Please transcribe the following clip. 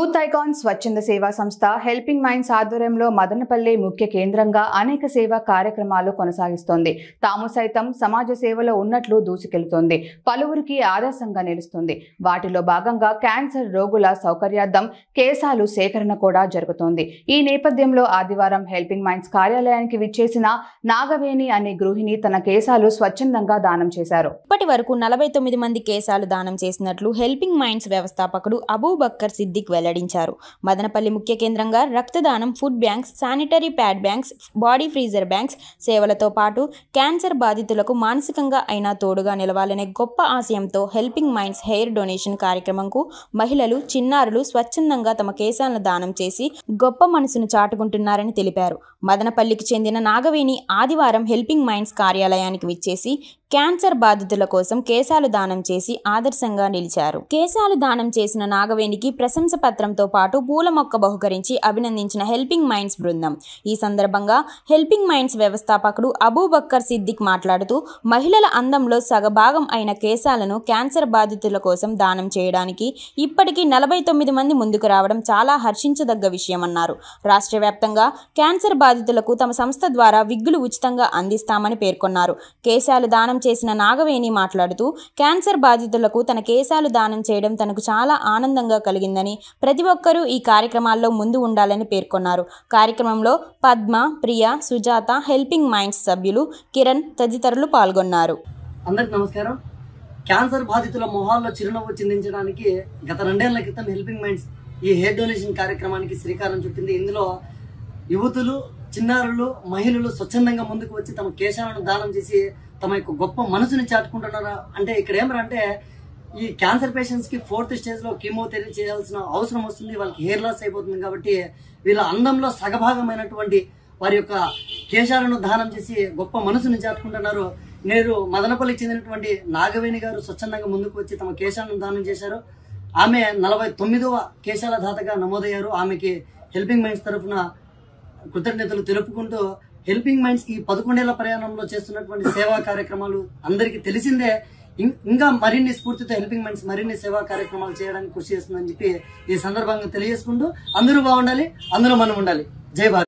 Youth icon స్వచ్ఛంద సేవా సంస్థ హెల్పింగ్ మైండ్స్ ఆధ్వర్యంలో మదనపల్లి ముఖ్య కేంద్రంగా అనేక సేవా కార్యక్రమాలు కొనసాగిస్తోంది. తాము సైతం సమాజ సేవలో ఉన్నట్లు దూసుకెళ్తోంది. పలువురికి ఆదర్శంగా నిలుస్తుంది. వాటిలో భాగంగా క్యాన్సర్ రోగుల సౌకర్యార్థం కేసాలు సేకరణ కూడా జరుగుతోంది. ఈ నేపథ్యంలో ఆదివారం హెల్పింగ్ మైండ్స్ కార్యాలయానికి విచ్చేసిన నాగవేణి అనే గృహిణి తన కేసాలు స్వచ్ఛందంగా దానం చేశారు. ఇప్పటి వరకు 49 మంది కేసాలు దానం చేసినట్లు హెల్పింగ్ మైండ్స్ వ్యవస్థాపకుడు అబూబక్కర్ సిద్దిక్ వెల్లడించారు. మదనపల్లి ముఖ్య కేంద్రంగా రక్తదానం, food banks, sanitary pad banks, body freezer banks సేవలతో పాటు క్యాన్సర్ బాధితులకు మానసికంగా అయినా తోడుగా నిలవాలనే గొప్ప ఆశయంతో హెల్పింగ్ మైండ్స్ హెయిర్ డొనేషన్ కార్యక్రమంకు మహిళలు, చిన్నారులు స్వచ్ఛందంగా తమ కేసాలను దానం చేసి గొప్ప మనసును చాటుకుంటున్నారని తెలిపారు. మదనపల్లికి చెందిన నాగవేణి ఆదివారం హెల్పింగ్ మైండ్స్ కార్యాలయానికి విచ్చేసి క్యాన్సర్ బాధితుల కోసం కేసాలు దానం చేసి ఆదర్శంగా నిలిచారు. కేసాలు దానం చేసిన నాగవేణికి ప్రశంస పత్రంతో పాటు పూల మొక్క బహుకరించి అభినందించిన హెల్పింగ్ మైండ్స్ బృందం. ఈ సందర్భంగా హెల్పింగ్ మైండ్స్ వ్యవస్థాపకుడు అబూబక్కర్ సిద్దిక్ మాట్లాడుతూ మహిళల అందంలో సగభాగం అయిన కేసాలను క్యాన్సర్ బాధితుల కోసం దానం చేయడానికి ఇప్పటికీ 49 మంది ముందుకు రావడం చాలా హర్షించదగ్గ విషయమన్నారు. రాష్ట్ర వ్యాప్తంగా క్యాన్సర్ బాధితులకు తమ సంస్థ ద్వారా విగ్గులు ఉచితంగా అందిస్తామని పేర్కొన్నారు. కేసాలు దానం చేసిన నాగవేణి మాట్లాడుతూ క్యాన్సర్ బాధితులకు తన కేసాలు దానం చేయడం తనకు చాలా ఆనందంగా కలిగిందని, ప్రతి ఒక్కరూ ఈ కార్యక్రమాల్లో ముందు ఉండాలని పేర్కొన్నారు. కార్యక్రమంలో పద్మ, ప్రియ, సుజాత, హెల్పింగ్ మైండ్స్ సభ్యులు, కిరణ్ తదితరులు పాల్గొన్నారు. అందరికి నమస్కారం. క్యాన్సర్ బాధితుల మొహాల్లో చిరునవ్వు చిందించడానికి గత 2 ఏళ్ల క్రితం హెల్పింగ్ మైండ్స్ ఈ హెయిర్ డొనేషన్ కార్యక్రమానికి శ్రీకారం చుట్టింది. ఇందులో యువతులు, చిన్నారులు, మహిళలు స్వచ్ఛందంగా ముందుకు వచ్చి తమ కేశాలను దానం చేసి తమ యొక్క గొప్ప మనసుని చాటుకుంటున్నారు. అంటే ఇక్కడ ఏమంటే ఈ క్యాన్సర్ పేషెంట్స్ కి 4th స్టేజ్ లో కీమోథెరపీ చేయాల్సిన అవసరం వస్తుంది. వాళ్ళకి హెయిర్ లాస్ అయిపోతుంది. కాబట్టి వీళ్ళ అందంలో సగభాగమైనటువంటి వారి యొక్క కేశాలను దానం చేసి గొప్ప మనసుని చాటుకుంటున్నారు. నేరు మదనపల్లికి చెందినటువంటి నాగవేణి గారు స్వచ్ఛందంగా ముందుకు వచ్చి తమ కేశాలను దానం చేశారు. ఆమె 49వ కేశాల దాతగా నమోదయ్యారు. ఆమెకి హెల్పింగ్ మైండ్స్ తరఫున కృతజ్ఞతలు తెలుపుకుంటూ హెల్పింగ్ మైండ్స్ ఈ 11 ఏళ్ల ప్రయాణంలో చేస్తున్నటువంటి సేవా కార్యక్రమాలు అందరికీ తెలిసిందే. ఇంకా మరిన్ని స్ఫూర్తితో హెల్పింగ్ మైండ్స్ మరిన్ని సేవా కార్యక్రమాలు చేయడానికి కృషి చేస్తుందని చెప్పి ఈ సందర్భంగా తెలియజేసుకుంటూ అందరూ బాగుండాలి, అందులో మనం ఉండాలి. జై భారత్.